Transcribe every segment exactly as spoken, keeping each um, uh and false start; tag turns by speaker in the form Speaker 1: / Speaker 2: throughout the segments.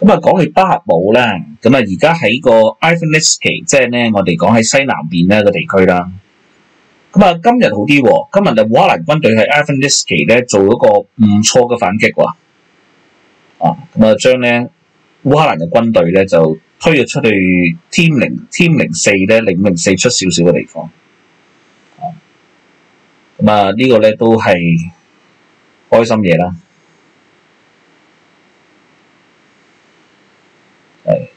Speaker 1: 咁啊，講起巴赫姆咧，咁啊，而家喺個 Ivanišķi，即係咧我哋講喺西南邊咧個地區啦。咁啊，今日好啲喎，今日啊烏克蘭軍隊喺 Ivanišķi咧做咗個唔錯嘅反擊喎。啊，咁啊將咧烏克蘭嘅軍隊咧就推咗出去 T 零 T 零四咧零零四出少少嘅地方。啊，咁啊呢個咧都係開心嘢啦。係，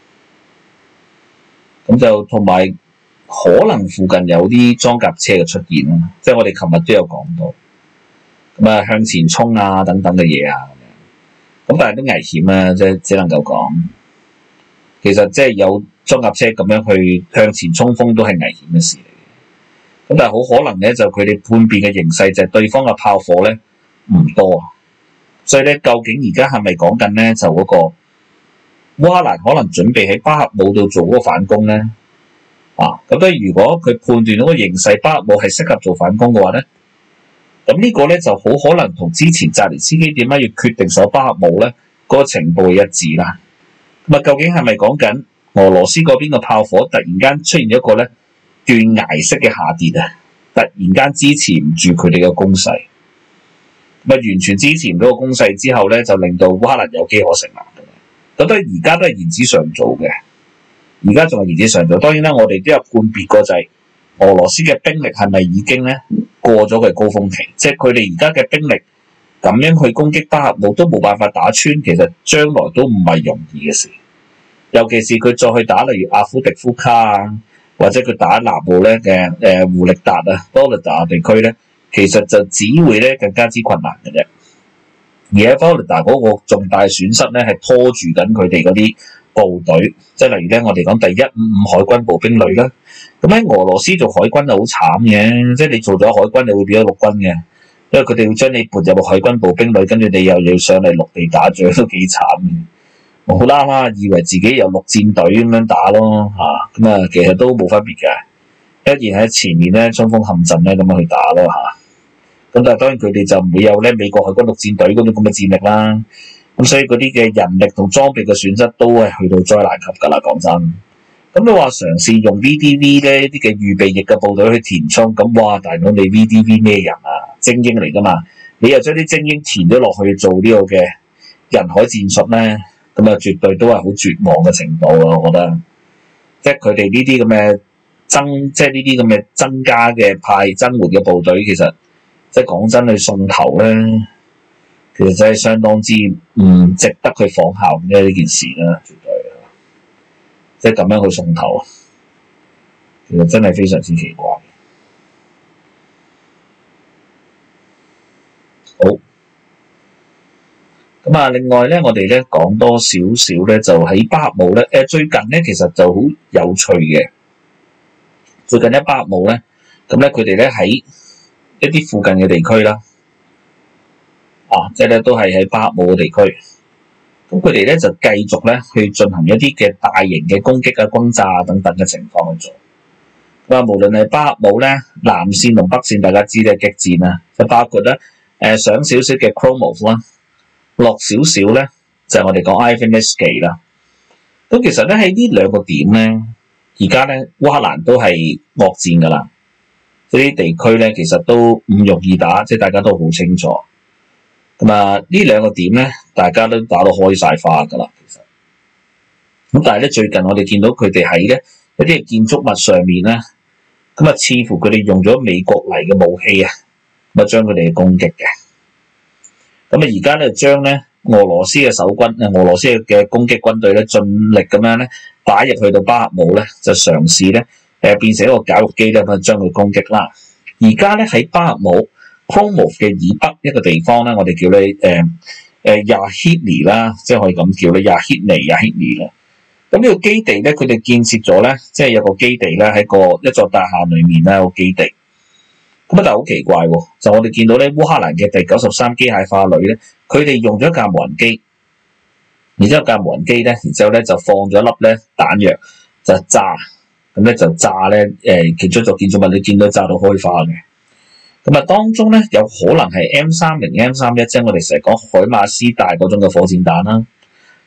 Speaker 1: 咁就同埋可能附近有啲裝甲車嘅出現啦，即係我哋琴日都有講到，咁啊向前衝啊等等嘅嘢啊，咁樣，咁但係都危險啊，即係只能夠講，其實即係有裝甲車咁樣去向前衝鋒都係危險嘅事嚟嘅，咁但係好可能咧就佢哋叛變嘅形勢就係對方嘅炮火咧唔多，所以咧究竟而家係咪講緊咧就嗰個烏克蘭可能準備喺巴赫姆度做嗰個反攻咧，啊，咁咧如果佢判斷到個形勢，巴赫姆係適合做反攻嘅話咧，咁呢個咧就好可能同之前澤連斯基點解要決定守巴赫姆咧嗰個情報一致啦。咁啊，究竟係咪講緊俄羅斯嗰邊嘅炮火突然間出現咗一個咧斷崖式嘅下跌啊？突然間支持唔住佢哋嘅攻勢，咁啊完全支持唔到個攻勢之後咧，就令到烏克蘭有機可乘啦。咁都而家都係言之尚早嘅，而家仲係言之尚早。當然啦，我哋都有判別過就係俄羅斯嘅兵力係咪已經咧過咗佢高峰期，即係佢哋而家嘅兵力咁樣去攻擊巴赫姆都冇辦法打穿，其實將來都唔係容易嘅事。尤其是佢再去打例如阿夫迪夫卡啊，或者佢打南部咧嘅誒胡力達啊、多力達地區咧，其實就只會咧更加之困難嘅啫。而喺佛羅里達嗰個重大損失咧，係拖住緊佢哋嗰啲部隊，即係例如咧，我哋講第一五五海軍步兵旅啦。咁喺俄羅斯做海軍就好慘嘅，即係你做咗海軍，你會變咗陸軍嘅，因為佢哋會將你撥入海軍步兵旅，跟住你又要上嚟陸地打仗，都幾慘嘅。我好啦啦，以為自己有陸戰隊咁樣打咯嚇，咁啊其實都冇分別嘅，一然喺前面咧衝鋒陷陣咧咁樣去打咯嚇。咁但係當然佢哋就唔會有咧美國海軍陸戰隊嗰種咁嘅戰力啦，咁所以嗰啲嘅人力同裝備嘅損失都係去到災難級㗎啦，講真。咁你話嘗試用 V D V 咧啲嘅預備役嘅部隊去填充，咁哇大佬你 V D V 咩人啊？精英嚟㗎嘛，你又將啲精英填咗落去做呢個嘅人海戰術咧，咁啊絕對都係好絕望嘅程度咯，我覺得。即係佢哋呢啲咁嘅增，即係呢啲咁嘅增加嘅派增援嘅部隊，其實。即係講真，去送頭咧，其實真係相當之唔值得去仿效嘅呢件事啦，絕對。即係咁樣去送頭，其實真係非常之奇怪。好，咁啊，另外咧，我哋咧講多少少咧，就喺巴赫姆咧，誒最近咧其實就好有趣嘅。最近咧巴赫姆咧，咁咧佢哋咧喺一啲附近嘅地區啦，啊，即係咧都係喺巴赫姆嘅地區，咁佢哋咧就繼續咧去進行一啲嘅大型嘅攻擊啊、轟炸啊等等嘅情況去做。咁啊，無論係巴赫姆咧，南線同北線，大家知咧激戰啊，就包括咧誒上少少嘅 Chromov 啦，落少少咧就係我哋講 Ivanišķi啦。咁其實咧喺呢兩個點咧，而家咧烏克蘭都係惡戰㗎啦。呢啲地區咧，其實都唔容易打，即係大家都好清楚。咁啊，呢兩個點咧，大家都打到開晒花㗎啦。其實，咁但係咧，最近我哋見到佢哋喺咧一啲建築物上面咧，咁啊，似乎佢哋用咗美國嚟嘅武器啊，咁啊，將佢哋攻擊嘅。咁啊，而家咧將咧俄羅斯嘅守軍啊，俄羅斯嘅攻擊軍隊咧，盡力咁樣咧打入去到巴赫姆咧，就嘗試咧。誒變成一個絞肉機咧，咁將佢攻擊啦。而家咧喺巴赫姆 Chromov 嘅以北一個地方咧，我哋叫你誒誒 Yahidne 啦，即係可以咁叫咧 Yahidne Yahidne 啦。咁呢個基地咧，佢哋建設咗咧，即係有個基地咧喺個一座大廈裏面咧有個基地。咁啊，但係好奇怪喎，就我哋見到咧烏克蘭嘅第九十三機械化旅咧，佢哋用咗架無人機，然之後架無人機咧，然之後咧就放咗一粒咧彈藥就炸。咁咧就炸咧，誒其中一座建築物你見到炸到開花嘅。咁啊，當中咧有可能係 M 三零、M 三一，即係我哋成日講海馬斯大嗰種嘅火箭彈啦。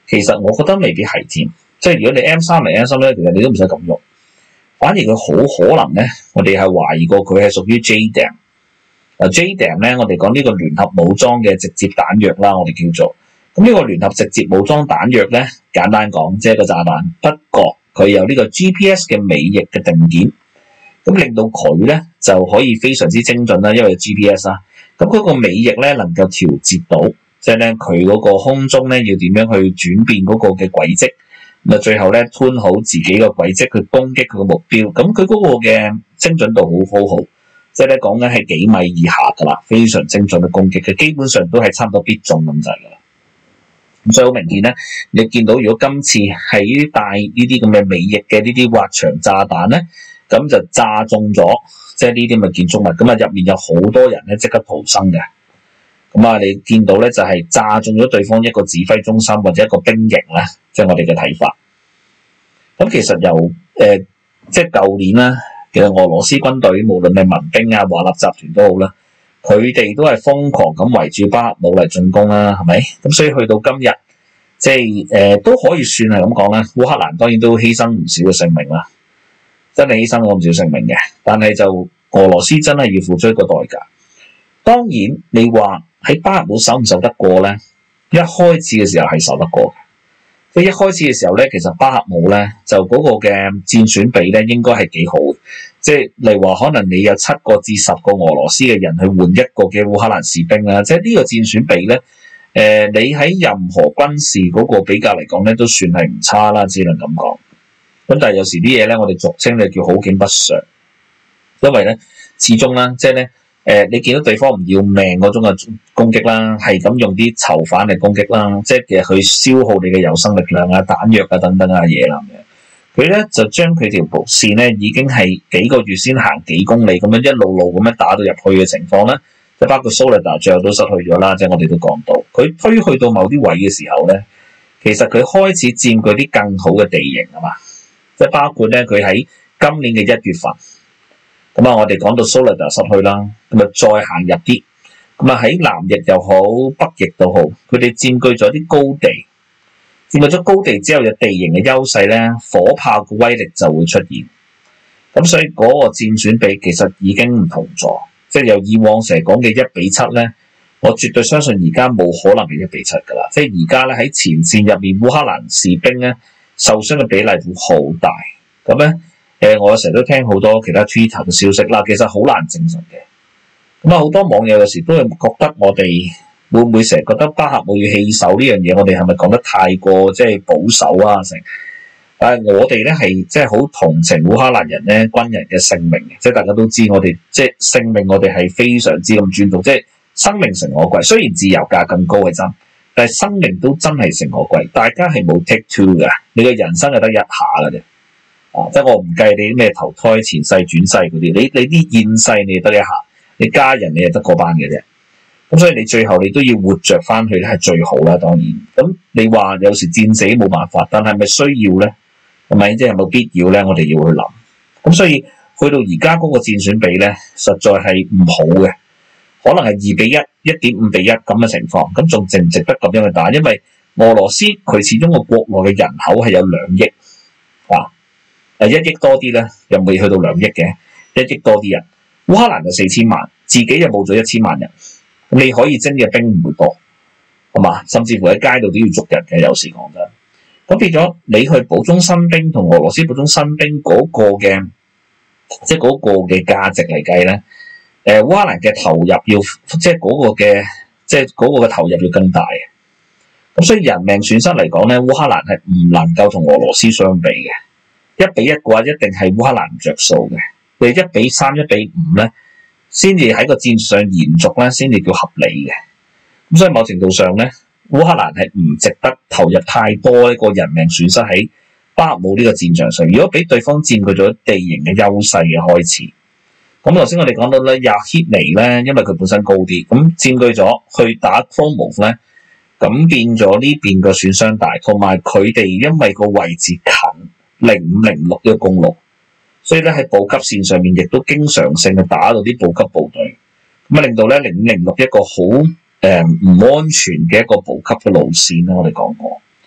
Speaker 1: 其實我覺得未必係添，即係如果你 M 三零 M 三咧，其實你都唔使咁用，反而佢好可能咧，我哋係懷疑過佢係屬於 J D A M。嗱 J D A M 咧，我哋講呢個聯合武裝嘅直接彈藥啦，我哋叫做咁呢個聯合直接武裝彈藥咧，簡單講即係個炸彈，不過佢有呢個 G P S 嘅尾翼嘅定件，咁令到佢咧就可以非常之精準啦，因為有 G P S 啦，咁佢個尾翼咧能夠調節到，即係咧佢嗰個空中咧要點樣去轉變嗰個嘅軌跡，咁啊最後咧 tune 好自己個軌跡去攻擊佢個目標，咁佢嗰個嘅精準度好好好。即係咧講緊係幾米以下噶啦，非常精準嘅攻擊，佢基本上都係差唔多必中咁滯噶啦。咁所以好明顯咧，你見到如果今次係呢啲帶呢啲咁嘅尾翼嘅呢啲滑翔炸彈咧，咁就炸中咗，即係呢啲咁嘅建築物，咁啊入面有好多人咧即刻逃生嘅。咁啊，你見到咧就係炸中咗對方一個指揮中心或者一個兵營咧，即係我哋嘅睇法。咁其實由誒、呃、即係舊年啦。其實俄羅斯軍隊無論係民兵啊、華納集團都好啦，佢哋都係瘋狂咁圍住巴赫姆嚟進攻啦，係咪？咁所以去到今日，即係誒、呃、都可以算係咁講啦。烏克蘭當然都犧牲唔少嘅性命啦，真係犧牲咗唔少性命嘅。但係就俄羅斯真係要付出一個代價。當然你話喺巴赫姆守唔守得過咧？一開始嘅時候係守得過嘅。即係一開始嘅時候咧，其實巴赫姆咧就嗰個嘅戰損比咧應該係幾好嘅。即係例如話，可能你有七個至十個俄羅斯嘅人去換一個嘅烏克蘭士兵啦。即係呢個戰損比咧，誒、呃，你喺任何軍事嗰個比較嚟講咧，都算係唔差啦，只能咁講。咁但係有時啲嘢咧，我哋俗稱咧叫好景不常，因為咧始終啦，即係咧。誒、呃，你見到對方唔要命嗰種嘅攻擊啦，係咁用啲囚犯嚟攻擊啦，即係其實去消耗你嘅有生力量啊、彈藥啊等等啊嘢啦。佢咧就將佢條步線咧已經係幾個月先行幾公里咁樣一路路咁樣打到入去嘅情況咧，即係包括蘇利達最後都失去咗啦。即係我哋都講到，佢推去到某啲位嘅時候咧，其實佢開始佔據啲更好嘅地形啊嘛，即係包括咧佢喺今年嘅一月份。咁啊，我哋講到蘇利達失去啦，咁啊再行入啲，咁啊喺南翼又好，北翼都好，佢哋佔據咗啲高地，佔據咗高地之後有地形嘅優勢咧，火炮嘅威力就會出現。咁所以嗰個戰損比其實已經唔同咗，即係由以往成日講嘅一比七咧，我絕對相信而家冇可能係一比七噶啦。即係而家咧喺前線入面，烏克蘭士兵咧受傷嘅比例會好大，咁咧。誒，我成日都聽好多其他 Twitter 嘅消息啦，其實好難證實嘅。咁啊，好多網友有時都會覺得我哋會唔會成日覺得巴赫姆要棄守呢樣嘢，我哋係咪講得太過即係保守啊？成，但係我哋咧係即係好同情烏克蘭人咧軍人嘅性命嘅，即係大家都知我哋即係性命，我哋係非常之咁尊重，即係生命誠可貴。雖然自由價更高係真，但係生命都真係誠可貴。大家係冇 take two 嘅，你嘅人生係得一下嘅啫。啊！即係我唔計你啲咩投胎、前世、轉世嗰啲，你你啲現世你得一下，你家人你係得嗰班嘅啫。咁所以你最後你都要活着翻去咧，係最好啦。當然，咁你話有時戰死冇辦法，但係咪需要咧？係咪即係冇必要咧？我哋要去諗。咁所以去到而家嗰個戰損比咧，實在係唔好嘅，可能係二比一、一點五比一咁嘅情況。咁仲值唔值得咁樣去打？因為俄羅斯佢始終個國內嘅人口係有兩億啊。誒一億多啲咧，又未去到兩億嘅，一億多啲人。烏克蘭就四千萬，自己又冇咗一千萬人，咁你可以徵嘅兵唔會多，係嘛？甚至乎喺街度都要捉人嘅，有時講真。咁變咗你去補充新兵同俄羅斯補充新兵嗰個嘅，即係嗰個嘅價值嚟計咧，誒烏克蘭嘅投入要，即係嗰個嘅，即係嗰個嘅投入要更大嘅。咁所以人命損失嚟講咧，烏克蘭係唔能夠同俄羅斯相比嘅。一比一嘅話，一定係烏克蘭唔着數嘅。你一比三、一比五咧，先至喺個戰上延續咧，先至叫合理嘅。咁所以某程度上咧，烏克蘭係唔值得投入太多一個人命損失喺巴赫姆呢個戰場上。如果俾對方佔據咗地形嘅優勢嘅開始，咁頭先我哋講到咧，亞希尼咧，因為佢本身高啲，咁佔據咗去打 Chromov 咧，咁變咗呢邊個損傷大，同埋佢哋因為個位置近。零五零六呢個公路，所以咧喺補給線上面亦都經常性嘅打到啲補給部隊，咁啊令到咧零五零六一個好誒唔安全嘅一個補給嘅路線啦。我哋講過，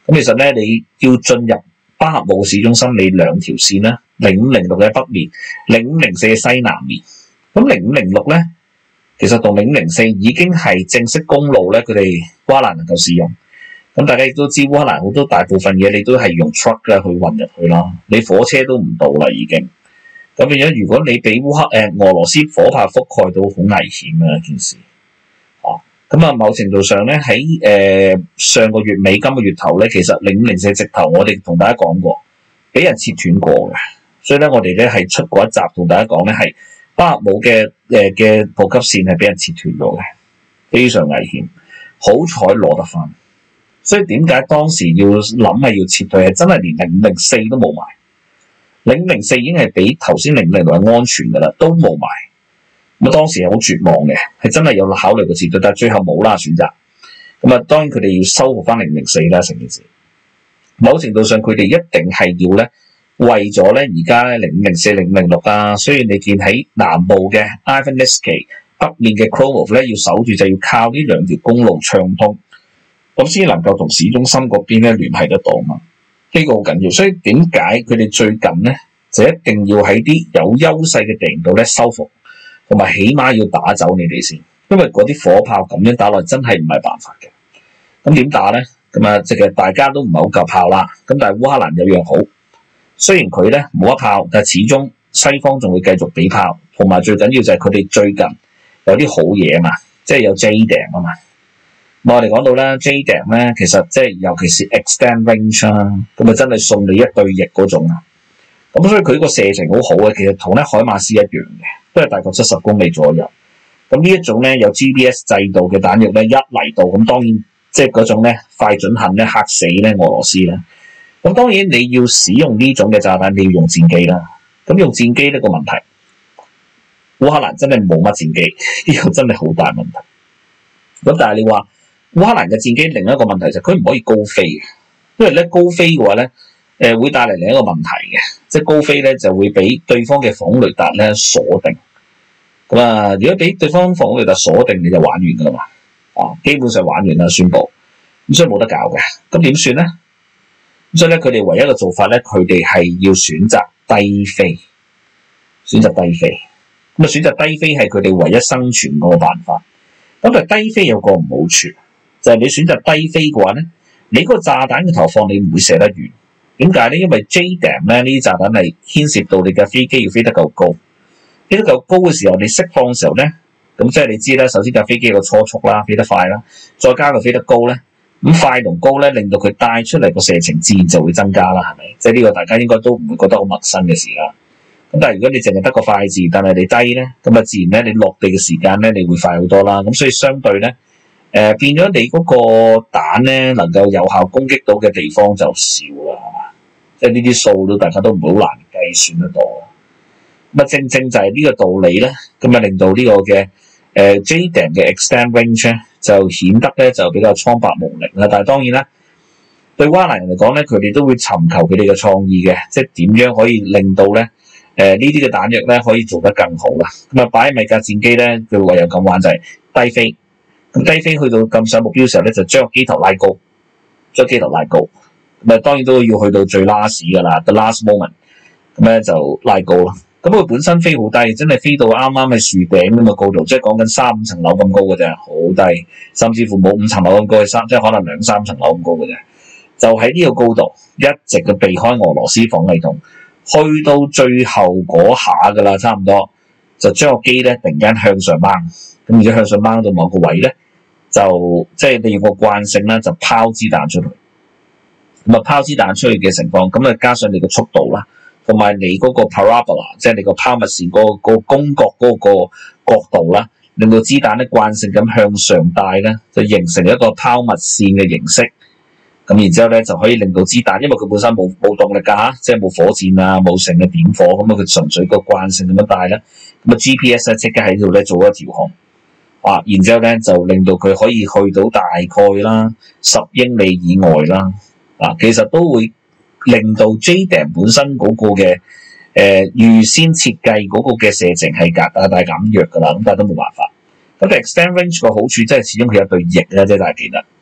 Speaker 1: 咁其實咧，你要進入巴赫姆市中心，你兩條線啦，零五零六嘅北面，零五零四嘅西南面。咁零五零六咧，其實同零五零四已經係正式公路咧，佢哋烏克蘭能夠使用。咁大家亦都知烏克蘭好多大部分嘢你都係用 truck 咧去運入去啦，你火車都唔到啦已經。咁變咗，如果你俾烏克誒俄羅斯火炮覆蓋到，好危險啊一件事。哦，咁啊，某程度上咧喺誒上個月尾今個月頭咧，其實零五零四直頭我哋同大家講過，俾人切斷過嘅。所以咧，我哋咧係出過一集同大家講咧，係巴赫姆嘅誒嘅補給線係俾人切斷咗嘅，非常危險。好彩攞得翻。所以點解當時要諗係要撤退，係真係連零五零四都冇埋，零五零四已經係比頭先零五零六係安全噶啦，都冇埋。咁啊當時係好絕望嘅，係真係有考慮過撤退，但係最後冇啦選擇。咁啊當然佢哋要收復翻零五零四啦成件事。某程度上佢哋一定係要咧，為咗咧而家咧零五零四、零五零六啊，雖然你見喺南部嘅 Ivanivsky 北面嘅 Kromov 咧要守住，就要靠呢兩條公路暢通。咁先能夠同市中心嗰邊咧聯繫得到嘛？呢個好緊要，所以點解佢哋最近咧就一定要喺啲有優勢嘅地度咧收復，同埋起碼要打走你哋先，因為嗰啲火炮咁樣打落真係唔係辦法嘅。咁點打咧？咁啊，即係大家都唔係好夠炮啦。咁但係烏克蘭有樣好，雖然佢咧冇一炮，但係始終西方仲會繼續俾炮，同埋最緊要就係佢哋最近有啲好嘢啊嘛，即係有 J DAM 啊嘛。我哋講到咧 J DAM 咧，其實即係尤其是 extend range 啦，咁啊真係送你一對翼嗰種啊。咁所以佢個射程好好嘅，其實同咧海馬斯一樣嘅，都係大概七十公里左右。咁呢一種咧有 G P S 制度嘅彈藥咧，一嚟到咁當然即係嗰種咧快準狠咧嚇死咧俄羅斯咧。咁當然你要使用呢種嘅炸彈，你要用戰機啦。咁用戰機呢個問題，烏克蘭真係冇乜戰機，呢個真係好大問題。咁但係你話，烏克蘭嘅戰機另一個問題就係佢唔可以高飛嘅，因為咧高飛嘅話咧，誒會帶嚟另一個問題嘅，即係高飛咧就會俾對方嘅防空雷達咧鎖定。咁啊，如果俾對方防空雷達鎖定，你就玩完噶啦嘛，啊基本上玩完啦，宣佈，咁所以冇得搞嘅。咁點算咧？咁所以咧，佢哋唯一嘅做法咧，佢哋係要選擇低飛，選擇低飛。咁啊，選擇低飛係佢哋唯一生存嗰個辦法。咁但係低飛有個唔好處，就係、是、你選擇低飛嘅話咧，你嗰個炸彈嘅投放你唔會射得遠。點解咧？因為 J DAM 咧呢啲炸彈係牽涉到你嘅飛機要飛得夠高，飛得夠高嘅時候，你釋放嘅時候咧，咁即係你知啦。首先架飛機個初速啦，飛得快啦，再加佢飛得高咧，咁快同高咧，令到佢帶出嚟個射程自然就會增加啦，係咪？即係呢個大家應該都唔會覺得好陌生嘅事啦。咁但係如果你淨係得個快字，但係你低咧，咁啊自然咧你落地嘅時間咧，你會快好多啦。咁所以相對咧，誒、呃、變咗你嗰個彈咧能夠有效攻擊到嘅地方就少啦，係嘛？即係呢啲數都大家都唔會好難計算得到。咁啊正正就係呢個道理咧，咁啊令到呢個嘅誒、呃、J DAM 嘅 extend range 咧就顯得咧就比較蒼白無力啦。但係當然啦，對烏克蘭人嚟講咧，佢哋都會尋求佢哋嘅創意嘅，即係點樣可以令到咧。誒、呃、呢啲嘅彈藥咧可以做得更好啦，咁啊擺喺米格戰機咧，佢唯有咁玩就係低飛，咁低飛去到咁上目標嘅時候咧，就將個機頭拉高，將機頭拉高，咁啊當然都要去到最 last 㗎啦 ，the last moment，咁咧就拉高啦。咁佢本身飛好低，真係飛到啱啱喺樹頂咁嘅高度，即係講緊三五層樓咁高嘅啫，好低，甚至乎冇五層樓咁高，三即係可能兩三層樓咁高嘅啫，就喺呢個高度一直嘅避開俄羅斯防衛筒。去到最後嗰下噶啦，差唔多就將個機咧突然間向上掹，咁而且向上掹到某個位咧，就即係你用個慣性咧就拋支彈出去。咁啊拋支彈出去嘅情況，咁啊加上你個速度啦，同埋你嗰個 parabola， 即係你個拋物線嗰個弓角嗰個角度啦，令到支彈咧慣性咁向上帶咧，就形成一個拋物線嘅形式。咁然之後咧，就可以令到支彈，因為佢本身冇冇動力㗎嚇，即係冇火箭啊，冇成嘅點火，咁啊佢純粹個慣性咁樣帶咧，咁啊 G P S 咧即刻喺度咧做一個調控，啊，然之後咧就令到佢可以去到大概啦十英里以外啦，啊，其實都會令到 J DAM 本身嗰個嘅誒、呃、預先設計嗰個嘅射程係格大大減弱㗎啦，咁但係都冇辦法。咁 extend range 個好處即係始終佢有對翼咧，即係大家記得。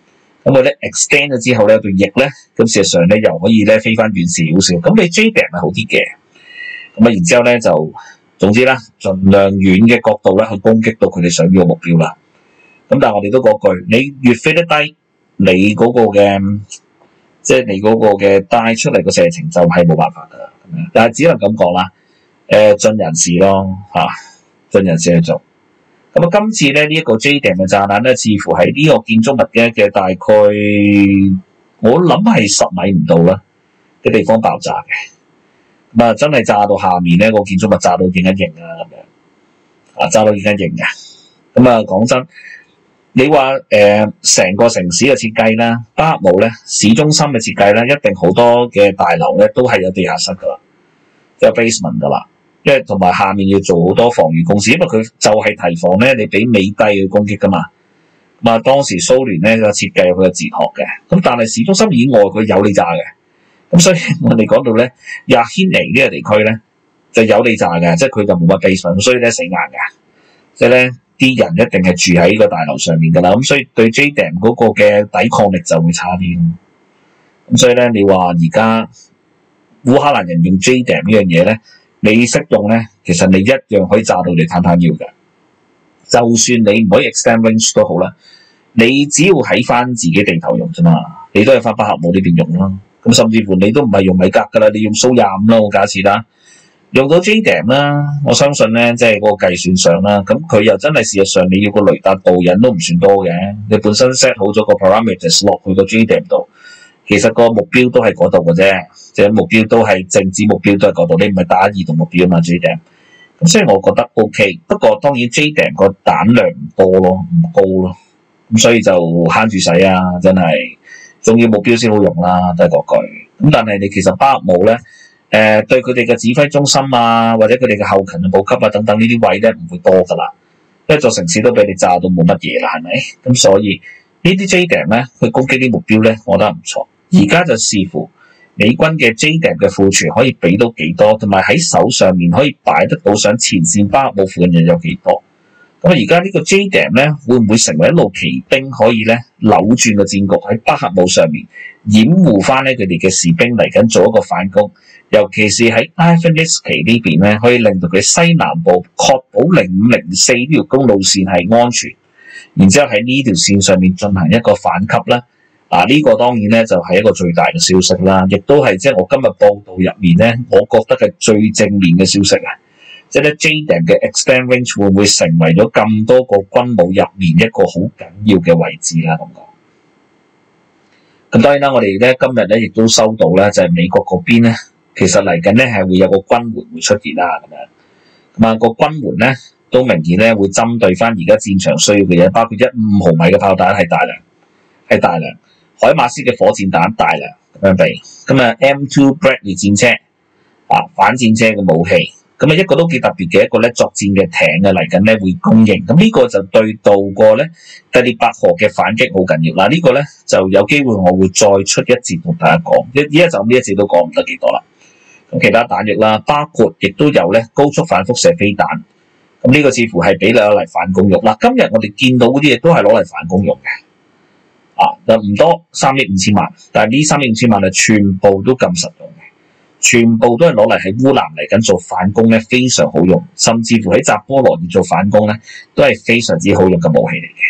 Speaker 1: 咁佢咧 extend 咗之後咧，對翼咧，咁事實上咧又可以咧飛翻遠少少。咁你 J DAM 係好啲嘅。咁啊，然之後咧就總之啦，盡量遠嘅角度咧去攻擊到佢哋想要嘅目標啦。咁但係我哋都嗰句，你越飛得低，你嗰個嘅即係你嗰個嘅帶出嚟個射程就係冇辦法㗎啦。咁樣，但係只能咁講啦。誒，盡人事咯嚇，盡人事去做。咁啊，今次咧呢一個 J DAM 嘅炸彈咧，似乎喺呢個建築物嘅嘅大概，我諗係十米唔到啦嘅地方爆炸嘅。咁啊，真係炸到下面咧個建築物炸到應一應啊咁樣，啊炸到應一應嘅。咁啊，講真，你話誒成個城市嘅設計啦，巴赫姆咧市中心嘅設計咧，一定好多嘅大樓咧都係有地下室噶啦，有 basement 噶啦。因為同埋下面要做好多防禦工事，因為佢就係提防咧，你俾美帝去攻擊噶嘛。咁啊，當時蘇聯咧個設計有佢嘅哲學嘅，咁但係市中心以外佢有你炸嘅，咁所以我哋講到咧亞軒尼呢個地區咧就有你炸嘅，即係佢就冇乜 basement，所以咧死硬嘅，即係咧啲人一定係住喺呢個大樓上面噶啦，咁所以對 J DAM 嗰個嘅抵抗力就會差啲。咁所以咧，你話而家烏克蘭人用 J DAM 呢樣嘢咧？你識用咧，其實你一樣可以炸到你攤攤腰嘅。就算你唔可以 extend range 都好啦，你只要喺翻自己地頭用啫嘛，你都係翻巴赫姆呢邊用啦。咁甚至乎你都唔係用米格噶啦，你用蘇廿五啦，我假設啦，用到 J DAM 啦，我相信咧，即係嗰個計算上啦，咁佢又真係事實上你要個雷達導引都唔算多嘅，你本身 set 好咗個 parameters 落去個 J DAM 度。其實個目標都係嗰度嘅啫，即係目標都係政治目標都係嗰度，你唔係打移動目標啊嘛 J DAM。咁所以我覺得 OK， 不過當然 J DAM 個彈量唔多咯，唔高咯，咁所以就慳住使啊，真係重要目標先好用啦，都係嗰句。咁但係你其實巴赫姆咧，誒、呃、對佢哋嘅指揮中心啊，或者佢哋嘅後勤嘅補給啊等等呢啲位咧唔會多㗎啦，一座城市都俾你炸到冇乜嘢啦，係咪？咁所以呢啲 J DAM 咧，去攻擊啲目標咧，我覺得唔錯。而家就視乎美軍嘅 J DAM 嘅庫存可以俾到幾多，同埋喺手上面可以擺得到上前線巴赫姆附近又有幾多。咁啊，而家呢個 J DAM 咧，會唔會成為一路騎兵可以咧扭轉個戰局喺巴赫姆上面掩護翻咧佢哋嘅士兵嚟緊做一個反攻，尤其是喺 Ivaniski 呢邊咧，可以令到佢西南部確保零五零四呢條公路線係安全，然之後喺呢條線上面進行一個反擊啦。啊！呢、這個當然咧就係、是、一個最大嘅消息啦，亦都係即係我今日報道入面咧，我覺得係最正面嘅消息啊！即係咧 J DAM 嘅 extend range 會唔會成為咗咁多個軍務入面一個好緊要嘅位置啦？咁講。咁當然啦，我哋咧今日咧亦都收到咧，就係、是、美國嗰邊咧，其實嚟緊咧係會有個軍援會出現啦，咁樣。咁啊個軍援咧都明顯咧會針對翻而家戰場需要嘅嘢，包括一五毫米嘅炮彈係大量，係大量。海馬斯嘅火箭彈大量咁樣俾，咁啊 M 二 Bradley 戰車啊反戰車嘅武器，咁啊一個都幾特別嘅一個咧作戰嘅艇啊嚟緊咧會供應，咁呢個就對到個咧第聶伯河嘅反擊好緊要啦。呢個咧就有機會我會再出一節同大家講，一依家就呢一節都講唔得幾多啦。咁其他彈藥啦，包括亦都有咧高速反輻射飛彈，咁呢個似乎係俾你攞嚟反攻用嗱。今日我哋見到嗰啲嘢都係攞嚟反攻用嘅。啊，就唔多三億五千萬，但係呢三億五千萬係全部都咁實用嘅，全部都係攞嚟喺烏南嚟緊做反攻咧，非常好用，甚至乎喺扎波羅熱做反攻咧，都係非常之好用嘅武器嚟嘅。